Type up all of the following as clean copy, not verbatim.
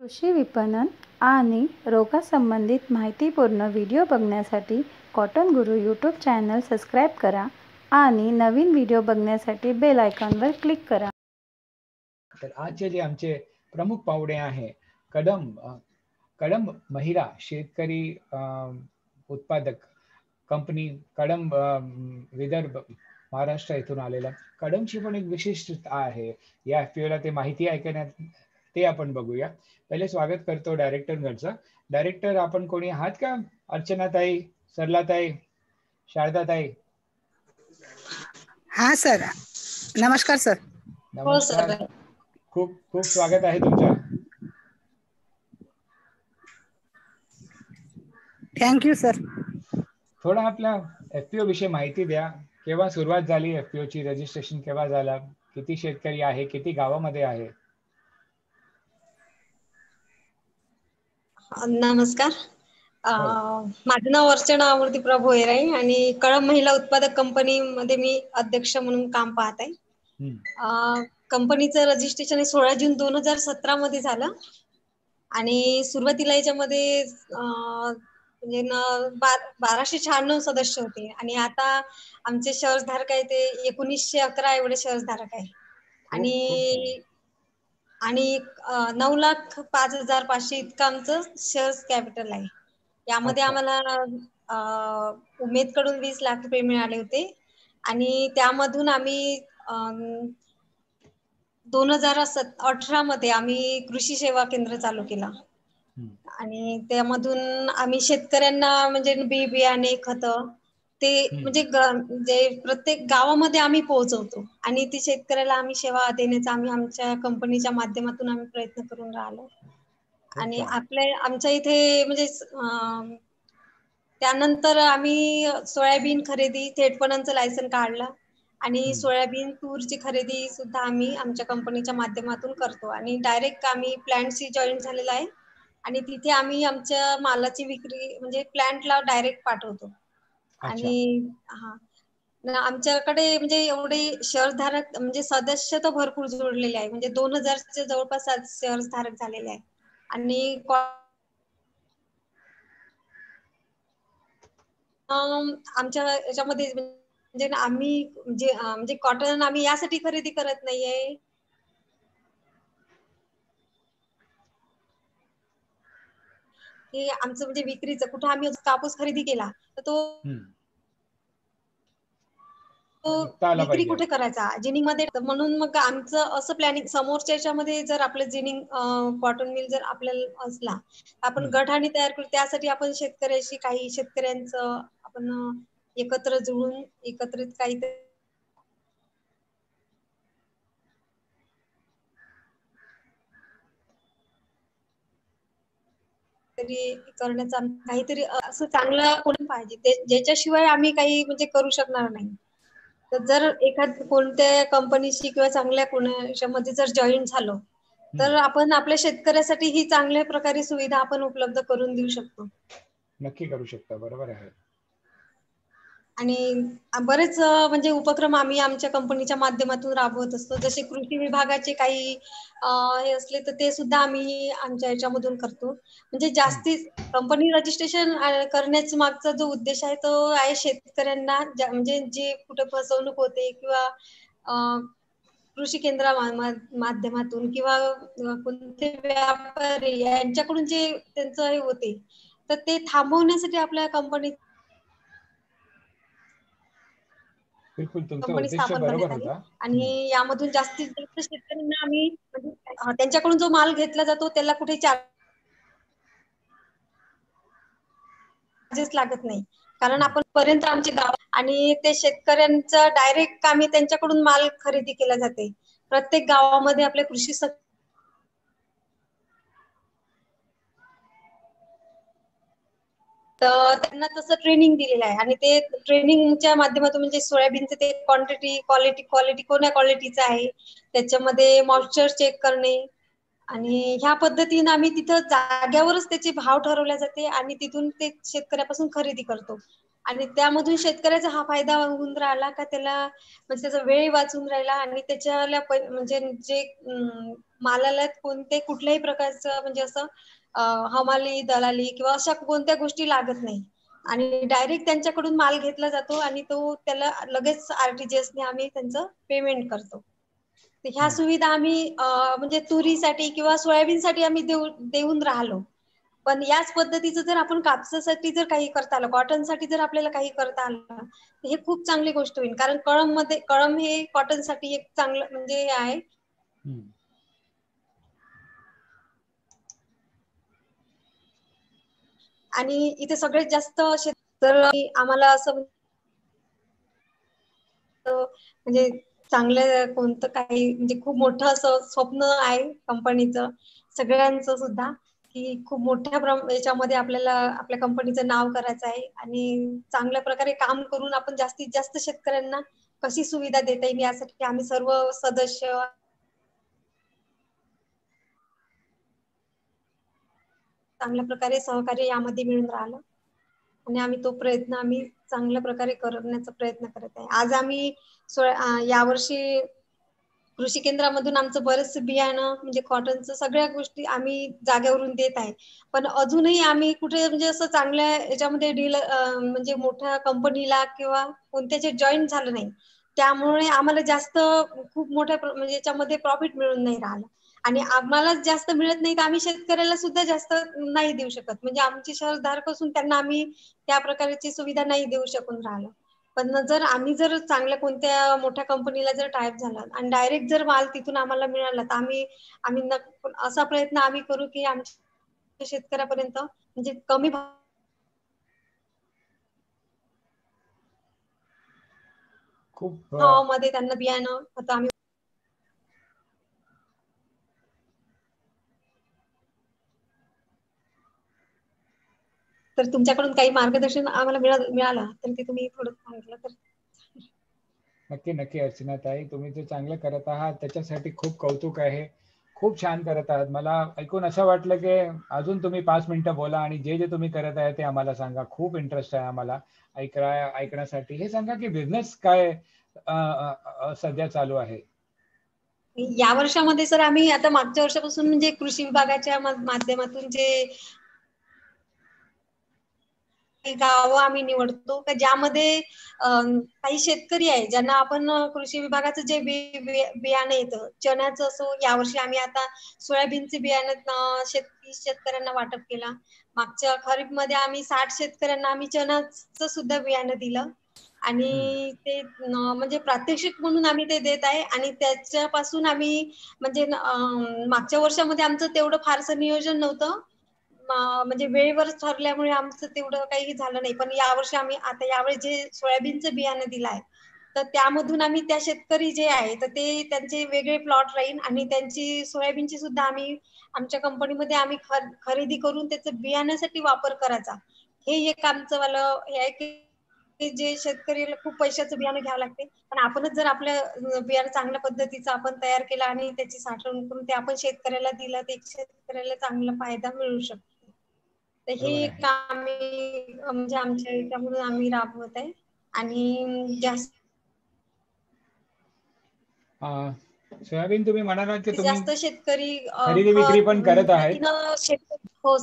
कृषी विपणन आणि रोगासंबंधित माहितीपूर्ण व्हिडिओ बघण्यासाठी कॉटन गुरु यूट्यूब चॅनल सबस्क्राईब करा आणि नवीन व्हिडिओ बघण्यासाठी बेल आयकॉनवर क्लिक करा. तर आजचे जे आमचे प्रमुख पाहुणे आहे कदम महिला शेतकरी उत्पादक कंपनी कदम विदर्भ महाराष्ट्र येथून आलेला. कदमची पण एक विशिष्टता आहे या FPOला, ते माहिती ऐकण्यात ते आपण बघूया. पहिले स्वागत करतो डायरेक्टर घरचं. डायरेक्टर आपण कोणी आहात का? अर्चनाताई, सरलाताई, शारदाताई? हा सर, नमस्कार सर. नमस्कार. खूप खूप स्वागत आहे तुमचं. Thank you sir. थोडा आपल्या FPO विषयी माहिती द्या. केव्हा सुरुवात झाली FPOची, रजिस्ट्रेशन केव्हा झाला, किती शेतकरी आहे, किती गावामध्ये आहे? नमस्कार. माझं नाव अर्चना अमृती प्रभू आहे आणि कदम महिला उत्पादक कंपनी मध्ये मी अध्यक्ष म्हणून काम पाहत आहे. कंपनीचं रजिस्ट्रेशन 16 जून 2017 मध्ये झालं आणि सुरुवातीला याच्यामध्ये म्हणजे 1296 सदस्य होते आणि आता आमचे शेअर्सधारक आहे ते 1911 एवढे शेअर्सधारक आहे आणि 9,05,500 इतकं आमचं शेअर्स कॅपिटल आहे. यामध्ये आम्हाला उमेद कडून 20 लाख रुपये मिळाले होते आणि त्यामधून आम्ही 2018 मध्ये आम्ही कृषी सेवा केंद्र चालू केला आणि त्यामधून आम्ही शेतकऱ्यांना म्हणजे बियाणे, खतं ते म्हणजे जे प्रत्येक गावामध्ये आम्ही पोहोचवतो आणि ती शेतकऱ्याला आम्ही सेवा देण्याचा आम्ही आमच्या कंपनीच्या माध्यमातून आम्ही प्रयत्न करून राहिलो. आणि आमच्या इथे म्हणजे त्यानंतर आम्ही सोयाबीन खरेदी थेट पणनचं लायसन काढलं आणि सोयाबीन तूरची खरेदी सुद्धा आम्ही आमच्या कंपनीच्या माध्यमातून करतो आणि डायरेक्ट आम्ही प्लॅन्टशी जॉईन झालेला आहे आणि तिथे आम्ही आमच्या मालाची विक्री म्हणजे प्लॅन्टला डायरेक्ट पाठवतो. आणि आमच्याकडे म्हणजे एवढे शेअरधारक म्हणजे सदस्य तर भरपूर जोडलेले आहे, म्हणजे 2000च्या जवळपास शेअरधारक झालेले आहे आणि आमच्या याच्यामध्ये म्हणजे आम्ही म्हणजे कॉटन आम्ही यासाठी खरेदी करत नाहीये की आमचं म्हणजे विक्रीचं कुठं आम्ही कापूस खरेदी केला तर तो विक्री कुठे करायचा, जिनिंग मध्ये. म्हणून मग आमचं असं प्लॅनिंग समोरच्या याच्यामध्ये जर आपलं जिनिंग कॉटन मिल जर आपल्याला असला आपण गट आणि तयार करू. त्यासाठी आपण शेतकऱ्याशी काही शेतकऱ्यांचं आपण एकत्र जुळून एकत्रित काही तरी करण्याचा काहीतरी असं चांगलं कोणी पाहिजे ज्याच्याशिवाय आम्ही काही म्हणजे करू शकणार नाही. तर जर कोणत्या कंपनीशी किंवा चांगल्या कोणाच्यामध्ये जर जॉईन झालो तर आपण आपल्या शेतकऱ्यासाठी ही चांगल्या प्रकारे सुविधा आपण उपलब्ध करून देऊ शकतो. नक्की करू शकता, बरोबर आहे. आणि बरेच म्हणजे उपक्रम आम्ही आमच्या कंपनीच्या माध्यमातून राबवत असतो. जसे कृषी विभागाचे काही हे असले तर ते सुद्धा आम्ही आमच्या याच्यामधून करतो. म्हणजे जास्ती कंपनी रजिस्ट्रेशन करण्याचा मागचा जो उद्देश आहे तो आहे शेतकऱ्यांना म्हणजे जे कुठे फसवणूक होते किंवा कृषी केंद्रा माध्यमातून किंवा कोणते व्यापारी यांच्याकडून जे त्यांचं हे होते तर ते थांबवण्यासाठी आपल्या कंपनी स्थापन करण्यात आली आणि यामधून जास्तीत जास्त शेतकऱ्यांना आम्ही त्यांच्याकडून जो माल घेतला जातो त्याला कुठे चार्जेस लागत नाही, कारण आपण पर्यंत आमचे गाव आणि ते शेतकऱ्यांचा डायरेक्ट आम्ही त्यांच्याकडून माल खरेदी केला जाते. प्रत्येक गावामध्ये आपले कृषी तर त्यांना तसं ट्रेनिंग दिलेलं आहे आणि ते ट्रेनिंगच्या माध्यमातून म्हणजे सोयाबीनचे ते क्वालिटी कोण्या क्वालिटीचं आहे त्याच्यामध्ये मॉइश्चर चेक करणे आणि ह्या पद्धतीने आम्ही तिथं जाग्यावरच त्याचे भाव ठरवले जाते आणि तिथून ते शेतकऱ्यापासून खरेदी करतो आणि त्यामधून शेतकऱ्याचा हा फायदा होऊन राहिला का त्याला म्हणजे त्याचा वेळ वाचून राहिला आणि त्याच्याला म्हणजे जे मालाला कोणते कुठल्याही प्रकारचं म्हणजे असं हमाली दलाली किंवा अशा कोणत्या गोष्टी लागत नाही आणि डायरेक्ट त्यांच्याकडून माल घेतला जातो आणि तो त्याला लगेच RTGS ने आम्ही त्यांचं पेमेंट करतो. ह्या सुविधा आम्ही म्हणजे तुरीसाठी किंवा सोयाबीनसाठी आम्ही देऊन राहिलो. पण याच पद्धतीचं जर आपण कापसासाठी जर काही करता आलं, कॉटनसाठी जर आपल्याला काही करता आलं तर हे खूप चांगली गोष्ट होईल. कारण कळम हे कॉटनसाठी एक चांगलं म्हणजे हे आहे. आणि इथे सगळ्यात जास्त तर आम्हाला असं म्हणजे चांगलं कोणतं काही म्हणजे खूप मोठं असं स्वप्न आहे कंपनीचं सगळ्यांचं सुद्धा की खूप मोठ्या याच्यामध्ये आपल्याला आपल्या कंपनीचं नाव करायचं आहे आणि चांगल्या प्रकारे काम करून आपण जास्तीत जास्त शेतकऱ्यांना कशी सुविधा देता येईल यासाठी आम्ही सर्व सदस्य चांगल्या प्रकारे सहकार्य यामध्ये मिळून राहिलं आणि आम्ही तो प्रयत्न आम्ही चांगल्या प्रकारे करण्याचा प्रयत्न करत आहे. आज आम्ही यावर्षी कृषी केंद्रामधून आमचं बरेचसे बियाणं म्हणजे कॉटनचं सगळ्या गोष्टी आम्ही जागेवरून देत आहे. पण अजूनही आम्ही कुठे म्हणजे असं चांगल्या याच्यामध्ये डीलर म्हणजे मोठ्या कंपनीला किंवा कोणत्याचे जॉईन झालं नाही. त्यामुळे आम्हाला जास्त खूप मोठ्या म्हणजे याच्यामध्ये प्रॉफिट मिळून नाही राहिलं. आणि आम्हाला जास्त मिळत नाही तर आम्ही शेतकऱ्याला सुद्धा जास्त नाही देऊ शकत. म्हणजे आमची शेअरधारक असून त्यांना आम्ही त्या प्रकारची सुविधा नाही देऊ शकून राहिलो. पण जर आम्ही जर चांगल्या कोणत्या मोठ्या कंपनीला जर टाईप झाला आणि डायरेक्ट जर माल तिथून आम्हाला मिळाला तर आम्ही असा प्रयत्न आम्ही करू की आमच्या शेतकऱ्यापर्यंत म्हणजे कमी खूप भावामध्ये त्यांना बियाणं आता आम्ही तर तुमच्याकडून काही मार्गदर्शन आम्हाला मिळालं तर ते तुम्ही थोडं सांगितलं तर नक्की नक्की अर्चनाताई, तुम्ही जे चांगलं करत आहात त्याच्यासाठी खूप कौतुक आहे. खूप छान करत आहात. मला ऐकून असं वाटलं की अजून तुम्ही 5 मिनिटं बोला आणि जे जे तुम्ही करत आहे ते आम्हाला सांगा. खूप इंटरेस्ट आहे आम्हाला ऐकण्यासाठी. हे सांगा की बिझनेस काय सध्या चालू आहे? या वर्षामध्ये सर आम्ही आता मागच्या वर्षापासून म्हणजे कृषी विभागाच्या माध्यमातून जे गावं आम्ही निवडतो का ज्यामध्ये काही शेतकरी आहे ज्यांना आपण कृषी विभागाचं जे बियाणं येतं चण्याचं असो यावर्षी आम्ही आता सोयाबीनचे बियाणं शेतकऱ्यांना वाटप केला. मागच्या खरीप मध्ये आम्ही 60 शेतकऱ्यांना आम्ही चण्याचं सुद्धा बियाणं दिलं आणि ते म्हणजे प्रात्यक्षिक म्हणून आम्ही ते देत आहे आणि त्याच्यापासून आम्ही म्हणजे मागच्या वर्षामध्ये आमचं तेवढं फारसं नियोजन नव्हतं. म्हणजे वेळेवर ठरल्यामुळे आमचं तेवढं काही झालं नाही. पण यावर्षी आम्ही आता यावेळी जे सोयाबीनचं बियाणं दिलं आहे तर त्यामधून आम्ही त्या शेतकरी जे आहे तर ते त्यांचे वेगळे प्लॉट राहील आणि त्यांची सोयाबीनची सुद्धा आम्ही आमच्या कंपनीमध्ये आम्ही खरेदी करून त्याचं बियाण्यासाठी वापर करायचा. हे एक आमचं वालं हे आहे की जे शेतकरीला खूप पैशाचं बियाणं घ्यावं लागते पण आपणच जर आपलं बियाणं चांगल्या पद्धतीचं आपण तयार केलं आणि त्याची साठवण करून ते आपण शेतकऱ्याला दिलं तर शेतकऱ्याला चांगला फायदा मिळू शकतो. तर हे काम म्हणजे आमच्या याच्यामधून आम्ही राबवत आहे आणि जास्त सोयाबीन तुम्ही म्हणालात की तुम्ही जास्त शेतकरी खरेदी विक्री पण करत आहेत. हो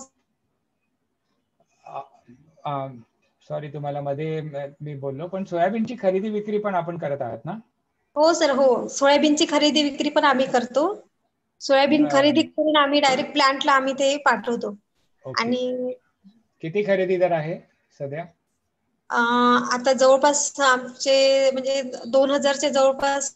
सॉरी तुम्हाला मध्ये मी बोललो पण सोयाबीनची खरेदी विक्री पण आपण करत आहात ना? हो सर हो सोयाबीनची खरेदी विक्री पण आम्ही करतो. सोयाबीन खरेदी करून आम्ही डायरेक्ट प्लांटला आम्ही ते पाठवतो. आणि किती खरेदीदार आहे सध्या? आता जवळपास आमचे म्हणजे 2000च्या जवळपास.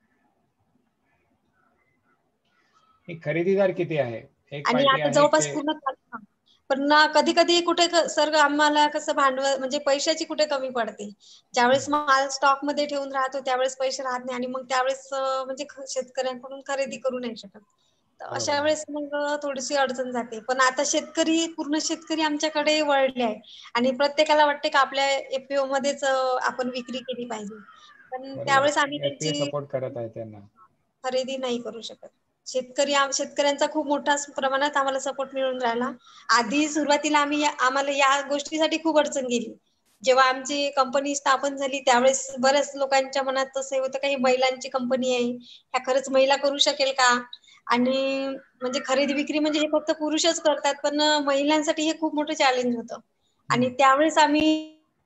खरेदीदार किती आहे? एक आणि पार्टी आता आहे जवळपास की पूर्ण पण कधी कधी कुठे सर आम्हाला कसं भांडवल म्हणजे पैशाची कुठे कमी पडते. ज्यावेळेस माल स्टॉक मध्ये ठेवून राहतो त्यावेळेस पैसे राहत नाही आणि मग त्यावेळेस म्हणजे शेतकऱ्यांकडून खरेदी करू नाही शकत. अशा वेळेस मग थोडीशी अडचण जाते. पण आता पूर्ण शेतकरी आमच्याकडे वळले आहे आणि प्रत्येकाला वाटते की आपल्या FPO मध्येच आपण विक्री केली पाहिजे. पण त्यावेळेस आम्ही त्यांची सपोर्ट करत आहे त्यांना खरेदी नाही करू शकत. शेतकऱ्यांचा खूप मोठ्या प्रमाणात आम्हाला सपोर्ट मिळून राहिला. आधी सुरुवातीला आम्हाला या गोष्टीसाठी खूप अडचण गेली. जेव्हा आमची कंपनी स्थापन झाली त्यावेळेस बऱ्याच लोकांच्या मनात तसं होतं की महिलांची कंपनी आहे, ह्या खरंच महिला करू शकेल का? आणि म्हणजे खरेदी विक्री म्हणजे हे फक्त पुरुषच करतात, पण महिलांसाठी हे खूप मोठं चॅलेंज होतं. आणि त्यावेळेस आम्ही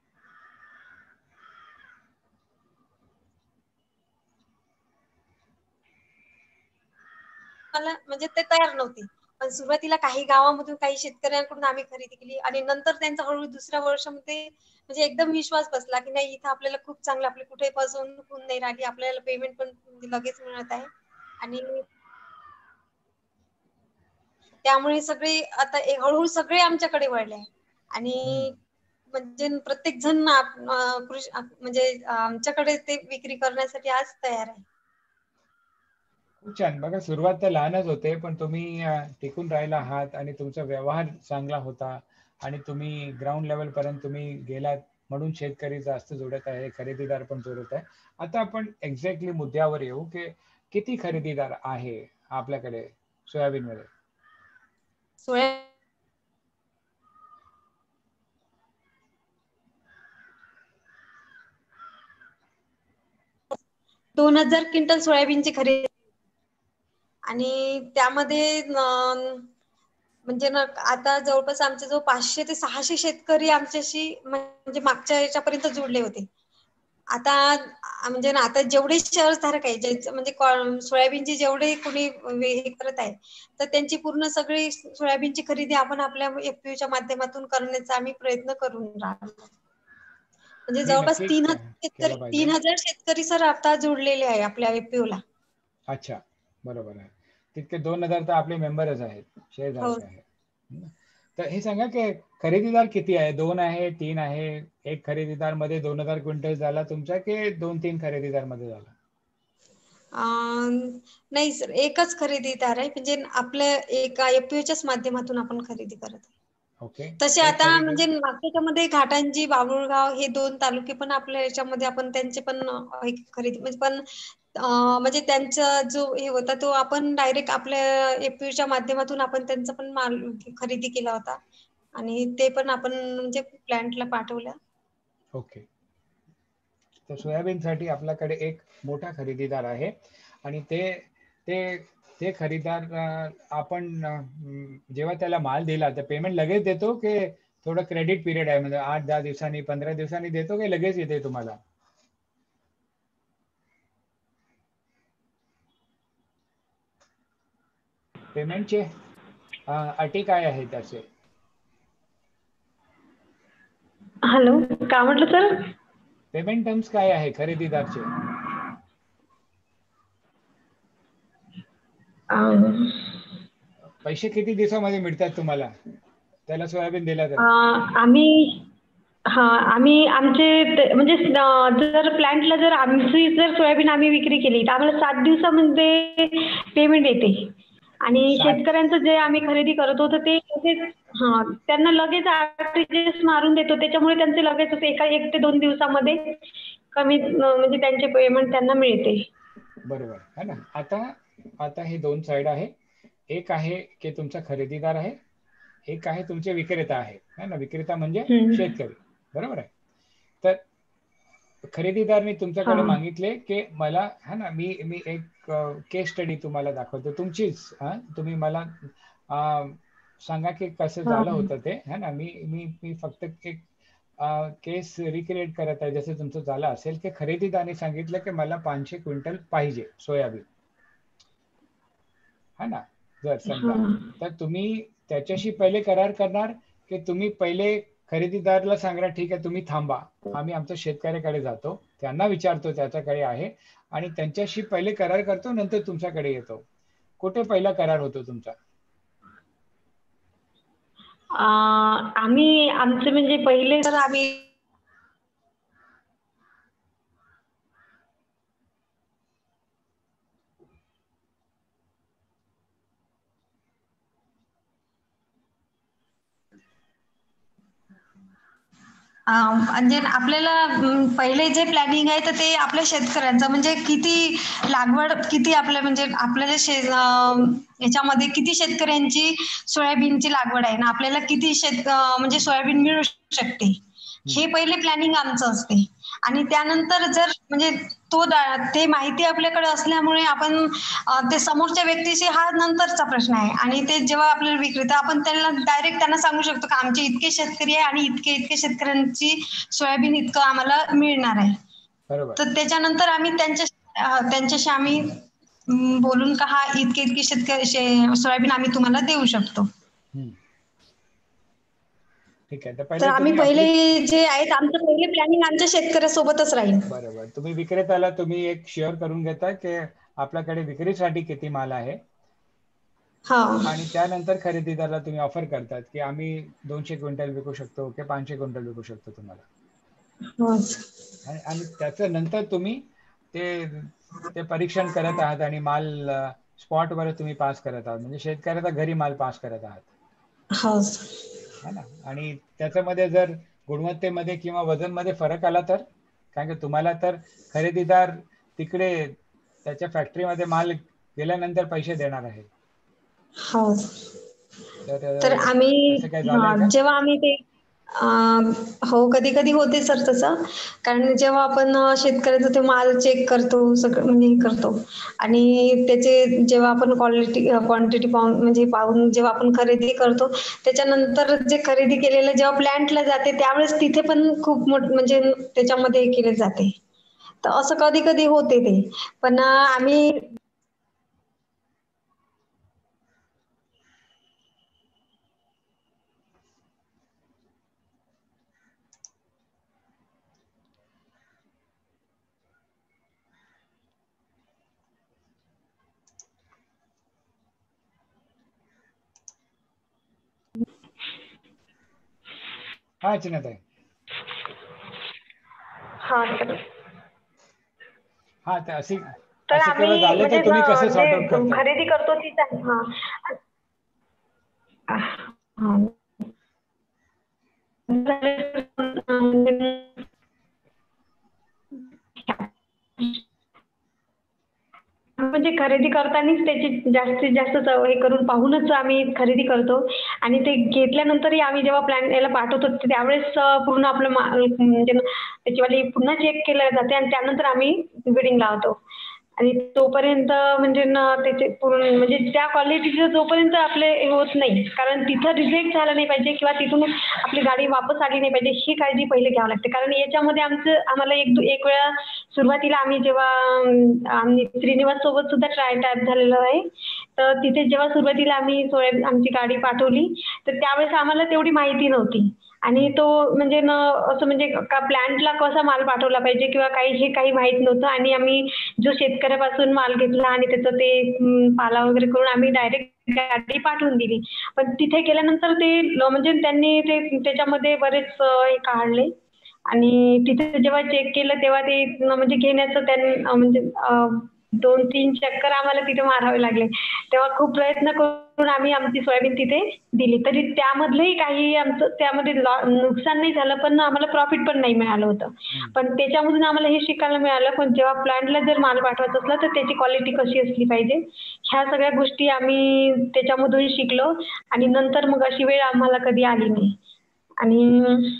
मला म्हणजे ते तयार नव्हते. पण सुरुवातीला काही गावामधून काही शेतकऱ्यांकडून आम्ही खरेदी केली आणि नंतर त्यांचा हळूहळू दुसऱ्या वर्षामध्ये म्हणजे एकदम विश्वास बसला की नाही इथं आपल्याला खूप चांगलं आपली कुठे फसवणूक होऊन नाही राहिली, आपल्याला पेमेंट पण म्हणजे लगेच मिळत आहे. आणि त्यामुळे सगळे आता हळूहळू सगळे आमच्याकडे वळले आहे. आणि म्हणजे प्रत्येक जण म्हणजे आमच्याकडे ते विक्री करण्यासाठी आज तयार आहे. खूप छान. बघा सुरुवात तर लहानच होते, पण तुम्ही टिकून राहिला आहात आणि तुमचा व्यवहार चांगला होता आणि तुम्ही ग्राउंड लेवल पर्यंत तुम्ही गेलात, म्हणून शेतकरी जास्त जोडत आहे, खरेदीदार पण जोडत आहे. आता आपण एक्झॅक्टली मुद्द्यावर येऊ की किती खरेदीदार आहे आपल्याकडे सोयाबीनमध्ये? सोया 2000 क्विंटल सोयाबीनची खरेदी आणि त्यामध्ये म्हणजे ना आता जवळपास आमचे जो 500 ते 600 शेतकरी आमच्याशी म्हणजे मागच्या याच्यापर्यंत जोडले होते. आता म्हणजे ना आता जेवढे शेअर्सधारक आहे म्हणजे सोयाबीनची जेवढे कोणी हे करत आहे, तर त्यांची पूर्ण सगळी सोयाबीनची खरेदी आपण आपल्या एफपीओच्या माध्यमातून करण्याचा आम्ही प्रयत्न करून राहिलो. म्हणजे नाही, जवळपास नक्की 3000 शेतकरी केलं पाहिजे. 3000 शेतकरी सर आता जोडलेले आहे आपल्या एफपीओला. अच्छा, बरोबर आहे. तितके 2000 तर आपले मेंबरच आहेत, हो. शेअरधारक आहेत. तर हे सांगा की खरेदीदार किती आहे? 2 आहे, 3 आहे? एक खरेदीदार मध्ये 2000 क्विंटल झाला तुमचा की 2-3 खरेदीदार मध्ये झाला? नाही सर, एकच खरेदीदार आहे. म्हणजे आपल्या एका एफपीओच्याच माध्यमातून आपण खरेदी करत आहे. ओके. तसे एक आता खरेदी म्हणजे नागपूरमध्ये घाटंजी, बाभुळगाव हे 2 तालुके पण आपल्या याच्यामध्ये आपण त्यांचे पण एक खरेदी म्हणजे पण म्हणजे त्यांचा जो हे होता तो आपण डायरेक्ट आपल्या एफपीओच्या माध्यमातून आपण त्यांचा पण माल खरेदी केला होता. आणि ते पण आपण म्हणजे प्लांटला पाठवलं. ओके. तर सोयाबीनसाठी आपल्याकडे एक मोठा खरेदीदार आहे आणि ते ते ते खरेदीदार आपण जेव्हा त्याला माल दिला तर पेमेंट लगेच देतो की थोडं क्रेडिट पिरियड आहे, म्हणजे 8-10 दिवसांनी 15 दिवसांनी देतो की लगेच येते तुम्हाला? पेमेंटचे अटी काय आहे त्याचे? हॅलो, काय म्हटलं सर? पेमेंट टर्म्स काय आहे खरेदीदारचे? पैसे किती दिवसामध्ये मिळतात तुम्हाला त्याला सोयाबीन दिला तर? आम्ही आमचे म्हणजे जर प्लांटला जर आमची जर सोयाबीन आम्ही विक्री केली तर आम्हाला 7 दिवसामध्ये पेमेंट येते. आणि 7 शेतकऱ्यांचं जे आम्ही खरेदी करत होतो ते त्यांना लगेच आरटीजीएस मारून देतो, त्याच्यामुळे त्यांचे लगेच 1 ते 2 दिवसामध्ये कमी म्हणजे त्यांचे पेमेंट त्यांना मिळते. बरोबर है ना. आता हे 2 साइड आहे. एक आहे की तुमचा खरेदीदार आहे, एक आहे तुमचे विक्रेता आहे, है ना. विक्रेता म्हणजे शेतकरी, बरोबर आहे. तर खरेदीदारने तुमच्याकडे हां. मागितले की मला है ना, मी एक केस स्टडी तुम्हाला दाखवतो तुमचीच. तुम्ही मला सांगा की कसं झालं हां. होतं ते, है ना. मी फक्त एक केस रिक्रिएट करत आहे जसं तुमचं झालं असेल की खरेदीदाराने सांगितलं की मला 500 क्विंटल पाहिजे सोयाबीन, है ना. जर समजा हां. तर तुम्ही त्याच्याशी पहिले करार करणार की तुम्ही पहिले खरेदीदाराला सांगणार ठीक आहे तुम्ही थांबा, आम्ही आमच्या शेतकऱ्याकडे जातो, त्यांना विचारतो त्याच्याकडे आहे आणि त्यांच्याशी पहिले करार करतो, नंतर तुमच्याकडे येतो. कुठे पहिला करार होतो तुमचा? आम्ही आमचे म्हणजे पहिले तर आम्ही म्हणजे आपल्याला पहिले जे प्लॅनिंग आहे तर ते आपल्या शेतकऱ्यांचं म्हणजे किती लागवड किती आपल्या म्हणजे आपल्याला याच्यामध्ये किती शेतकऱ्यांची सोयाबीनची लागवड आहे ना आपल्याला किती म्हणजे सोयाबीन मिळू शकते. हे पहिले प्लॅनिंग आमचं असते. आणि त्यानंतर जर म्हणजे ते माहिती आपल्याकडे असल्यामुळे आपण ते समोरच्या व्यक्तीशी हा नंतरचा प्रश्न आहे. आणि ते जेव्हा आपल्याला विक्रेता आपण डायरेक्ट त्यांना सांगू शकतो की आमचे इतके शेतकरी आहे आणि इतके शेतकऱ्यांची सोयाबीन इतकं आम्हाला मिळणार आहे. तर त्याच्यानंतर आम्ही त्यांच्याशी आम्ही बोलून का हा इतके शेतकरी सोयाबीन आम्ही तुम्हाला देऊ शकतो. ठीक आहे. तर आम्ही पहिले जे आहेत आमचं पहिले प्लॅनिंग आमच्या शेतकऱ्यासोबतच राहील. बरोबर. तुम्ही विक्रेत्याला तुम्ही एक शेअर करून घेता की आपल्याकडे विक्रीसाठी किती माल आहे, आणि त्यानंतर खरेदीदाराला तुम्ही ऑफर करतात की आम्ही 200 क्विंटल विकू शकतो की 500 क्विंटल विकू शकतो तुम्हाला. आणि त्याच्या नंतर तुम्ही ते परीक्षण करत आहात आणि माल स्पॉटवर तुम्ही पास करत आहात, म्हणजे शेतकऱ्याचा घरी माल पास करत आहात, है ना. आणि त्याच्यामध्ये जर गुणवत्तेमध्ये किंवा वजनमध्ये फरक आला तर, कारण की तुम्हाला तर खरेदीदार तिकडे त्याच्या फॅक्टरीमध्ये माल गेल्यानंतर पैसे देणार आहे. तर आम्ही जेव्हा आम्ही ते हो कधी कधी होते सर तसं. कारण जेव्हा आपण शेतकऱ्याचा ते माल चेक करतो सगळं म्हणजे करतो, आणि त्याचे जेव्हा आपण क्वांटिटी पाहून जेव्हा आपण खरेदी करतो, त्याच्यानंतर जे खरेदी केलेलं जेव्हा प्लॅन्टला जाते त्यावेळेस तिथे पण खूप म्हणजे त्याच्यामध्ये केले जाते. तर असं कधी कधी होते ते. पण आम्ही हा चिन्हताई. हा तर अशी केवळ झाले तर तुम्ही कसं सॉर्ट आउट करता? खरेदी करतो तीच म्हणजे खरेदी करतानाच त्याची जास्तीत जास्त हे करून पाहूनच आम्ही खरेदी करतो. आणि ते घेतल्यानंतरही आम्ही जेव्हा प्लॅन याला पाठवतो त्यावेळेस पूर्ण आपलं म्हणजे त्याचीवाली पुन्हा चेक केलं जाते आणि त्यानंतर आम्ही बिडिंग लावतो. आणि तोपर्यंत म्हणजे त्याचे पूर्ण म्हणजे त्या क्वालिटीचं जोपर्यंत आपले होत नाही, कारण तिथं रिजेक्ट झालं नाही पाहिजे किंवा तिथून आपली गाडी वापस आली नाही पाहिजे ही काळजी पहिले घ्यावी लागते. कारण याच्यामध्ये आम्हाला एक वेळा सुरुवातीला आम्ही जेव्हा आम्ही श्रीनिवास सोबत सुद्धा टाईप झालेलं आहे, तर तिथे जेव्हा सुरुवातीला आम्ही आमची गाडी पाठवली तर त्यावेळेस आम्हाला तेवढी माहिती नव्हती. आणि तो म्हणजे असं म्हणजे का प्लॅन्टला कसा माल पाठवला पाहिजे किंवा काही माहित नव्हतं. आणि आम्ही जो शेतकऱ्यापासून माल घेतला आणि त्याचं ते पाला वगैरे करून आम्ही डायरेक्ट गाडी पाठवून दिली. पण तिथे गेल्यानंतर ते म्हणजे त्यांनी ते त्याच्यामध्ये बरेच हे काढले आणि तिथे जेव्हा चेक केलं तेव्हा ते म्हणजे घेण्याचं म्हणजे 2-3 चक्कर आम्हाला तिथे मारावे लागले. तेव्हा खूप प्रयत्न करून आम्ही आमची सोयाबीन तिथे दिली. तरी त्यामधलंही काही आमचं त्यामध्ये नुकसान नाही झालं, पण आम्हाला प्रॉफिट पण नाही मिळालं होतं. पण त्याच्यामधून आम्हाला हे शिकायला मिळालं, पण जेव्हा प्लॅन्टला जर माल पाठवायचा असला तर त्याची क्वालिटी कशी असली पाहिजे ह्या सगळ्या गोष्टी आम्ही त्याच्यामधून शिकलो. आणि नंतर मग अशी वेळ आम्हाला कधी आली नाही. आणि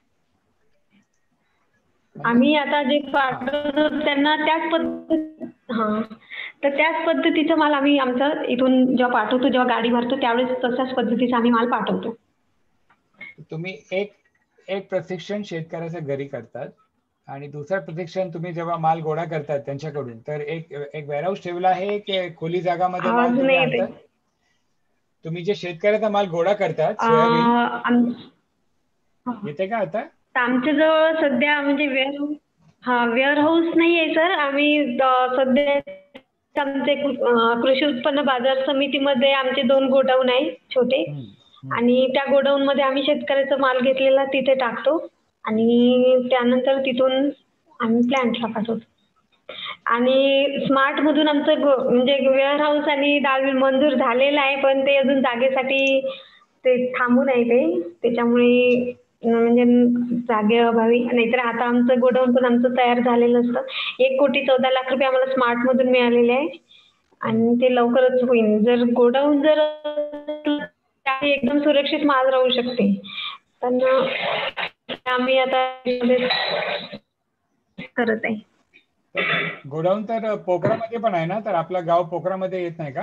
आम्ही आता जे पाठवतो त्यांना त्याच पद्धतीचा माल आम्ही आमचा इथून जेव्हा पाठवतो, जेव्हा गाडी भरतो त्यावेळेस तशाच पद्धतीचा आम्ही माल पाठवतो. तुम्ही एक प्रशिक्षण शेतकऱ्याच्या घरी करतात आणि दुसरं प्रशिक्षण तुम्ही जेव्हा माल गोळा करतात त्यांच्याकडून, तर एक वेअरहाऊस ठेवला आहे की खोली जागामध्ये माल तुम्ही आणतात? तुम्ही जे शेतकऱ्याचा माल गोळा करतात सोयाबीन येते का आता? आमच्या जवळ सध्या म्हणजे वेअरहाऊस नाही आहे सर. आम्ही सध्या आमचे कृषी उत्पन्न बाजार समितीमध्ये आमचे 2 गोडाऊन आहे छोटे, आणि त्या गोडाऊन मध्ये आम्ही शेतकऱ्याचा माल घेतलेला तिथे टाकतो आणि त्यानंतर तिथून आम्ही प्लॅन्टला पाठवतो. आणि स्मार्ट मधून आमचं म्हणजे वेअरहाऊस आणि दाल मंजूर झालेलं आहे, पण ते अजून जागेसाठी ते थांबून आहे ते, त्याच्यामुळे म्हणजे जागेअभावी. नाहीतर आता आमचं गोडाऊन पण आमचं तयार झालेलं असतं. 1,14,00,000 रुपये आम्हाला स्मार्ट मधून मिळालेले आहे आणि ते लवकरच होईल. जर गोडाऊन जर एकदम सुरक्षित माल राहू शकते, पण आम्ही आता करत आहे. गोडाऊन तर पोखरामध्ये पण आहे ना, तर आपलं गाव पोखरामध्ये येत नाही का?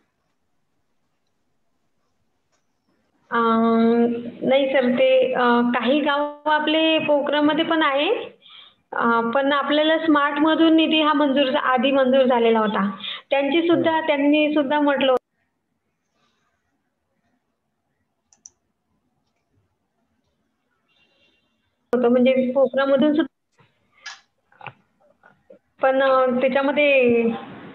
नाही सर, ते काही गाव आपले पोखरामध्ये पण आहे, पण आपल्याला स्मार्ट मधून निधी हा आधी मंजूर झालेला होता. त्यांनी सुद्धा म्हटलं होतं, म्हणजे पोखरामधून पण त्याच्यामध्ये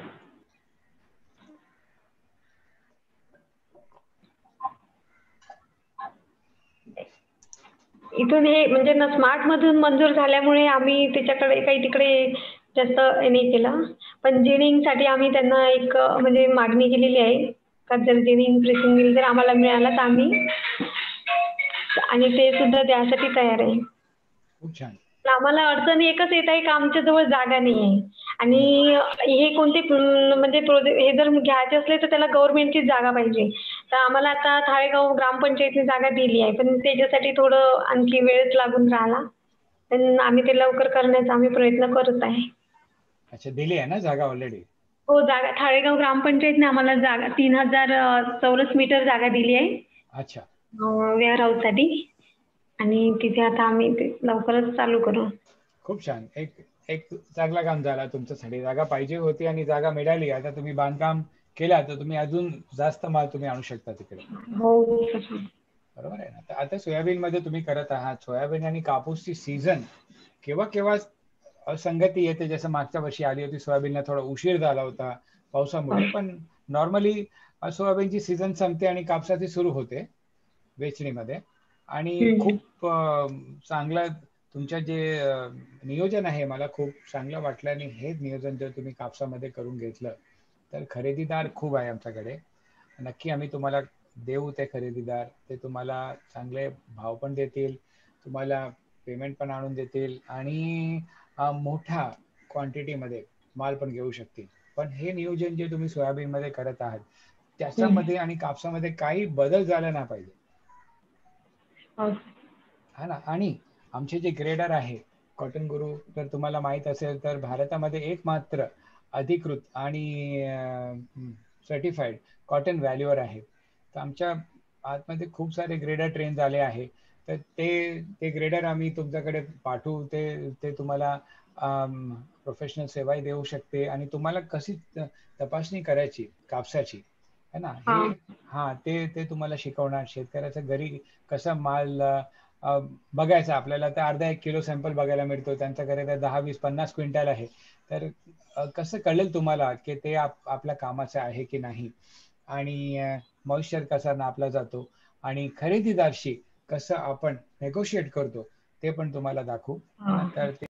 इथून हे म्हणजे स्मार्ट मधून मंजूर झाल्यामुळे आम्ही त्याच्याकडे काही तिकडे जास्त हे नाही केलं. पण जिनिंगसाठी आम्ही त्यांना एक म्हणजे मागणी केलेली आहे का जर जिनिंग प्रेसिंग मिल जर आम्हाला मिळाला तर आम्ही आणि ते सुद्धा द्यासाठी तयार आहे. खूप छान. आम्हाला अडचण एकच येत आहे की आमच्याजवळ जागा नाही आहे आणि हे कोणते म्हणजे हे जर घ्यायचे असले तर त्याला गव्हर्नमेंटचीच जागा पाहिजे. तर आम्हाला आता थाळेगाव ग्रामपंचायतने जागा दिली आहे, पण त्याच्यासाठी थोडं आणखी वेळच लागून राहिला. पण आम्ही ते लवकर करण्याचा आम्ही प्रयत्न करत आहे. अच्छा, दिली आहे ना जागा ऑलरेडी? हो, जागा थाळेगाव ग्रामपंचायतने आम्हाला जागा 3000 चौरस मीटर जागा दिली आहे. अच्छा. वेअर हाऊस साठी, आणि तिथे आता आम्ही ते लवकरच चालू करू. खूप छान. एक चांगला काम झाला तुमच्यासाठी. जागा पाहिजे होती आणि जागा मिळाली. आता तुम्ही बांधकाम केला तर तुम्ही अजून जास्त माल तुम्ही आणू शकता तिकडे. हो, बरोबर आहे ना? आता सोयाबीन मध्ये तुम्ही करत आहात. सोयाबीन आणि कापूसची सीझन केव्हा केव्हा असंगती येते, जसं मागच्या वर्षी आली होती. सोयाबीनला थोडा उशीर झाला होता पावसामुळे, पण नॉर्मली सोयाबीनची सीझन संपते आणि कापसाची सुरू होते वेचणीमध्ये. आणि खूप चांगलं तुमच्या जे नियोजन आहे मला खूप चांगलं वाटलं. आणि हे नियोजन जर तुम्ही कापसामध्ये करून घेतलं तर खरेदीदार खूप आहे आमच्याकडे. नक्की आम्ही तुम्हाला देऊ ते खरेदीदार. ते तुम्हाला चांगले भाव पण देतील, तुम्हाला पेमेंट पण आणून देतील आणि मोठ्या क्वांटिटीमध्ये माल पण घेऊ शकतील. पण हे नियोजन जे तुम्ही सोयाबीन मध्ये करत आहात त्याच्यामध्ये आणि कापसामध्ये काही बदल झाला नाही पाहिजे, हा ना. आणि आमचे जे ग्रेडर आहे कॉटन गुरु, तर तुम्हाला माहित असेल तर भारतामध्ये एकमात्र अधिकृत आणि सर्टिफाईड कॉटन व्हॅल्युअर आहे. तर आमच्या आतमध्ये खूप सारे ग्रेडर ट्रेन झाले आहे. तर ते ग्रेडर आम्ही तुमच्याकडे पाठवू. ते तुम्हाला प्रोफेशनल सेवाही देऊ शकते आणि तुम्हाला कशी तपासणी करायची कापसाची, है ना, हे ते तुम्हाला शिकवणार. शेतकऱ्याच्या घरी कसा माल बघायचा आपल्याला, तर अर्धा 1 किलो सॅम्पल बघायला मिळतो. त्यांच्याकडे तर 10, 20, 50 क्विंटल आहे. तर कसं कळेल तुम्हाला की ते आपल्या कामाचं आहे की नाही, आणि मॉइश्चर कसा नापला जातो आणि खरेदीदारशी कसं आपण नेगोशिएट करतो ते पण तुम्हाला दाखवू. तर